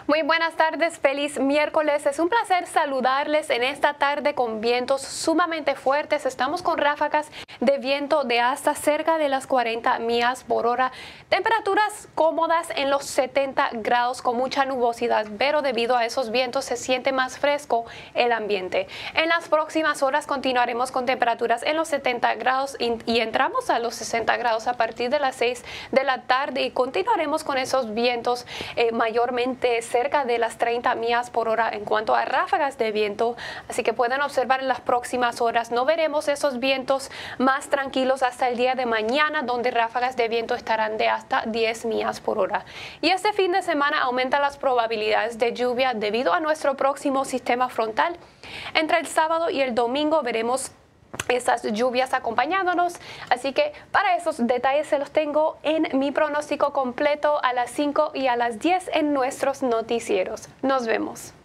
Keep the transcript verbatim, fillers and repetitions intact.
Muy buenas tardes, feliz miércoles. Es un placer saludarles en esta tarde con vientos sumamente fuertes. Estamos con ráfagas de viento de hasta cerca de las cuarenta millas por hora. Temperaturas cómodas en los setenta grados con mucha nubosidad, pero debido a esos vientos se siente más fresco el ambiente. En las próximas horas continuaremos con temperaturas en los setenta grados y, y entramos a los sesenta grados a partir de las seis de la tarde y continuaremos con esos vientos eh, mayormente cerca de las treinta millas por hora en cuanto a ráfagas de viento, así que pueden observar en las próximas horas. No veremos esos vientos más tranquilos hasta el día de mañana, donde ráfagas de viento estarán de hasta diez millas por hora. Y este fin de semana aumentan las probabilidades de lluvia debido a nuestro próximo sistema frontal. Entre el sábado y el domingo veremos esas lluvias acompañándonos, así que para esos detalles se los tengo en mi pronóstico completo a las cinco y a las diez en nuestros noticieros. Nos vemos.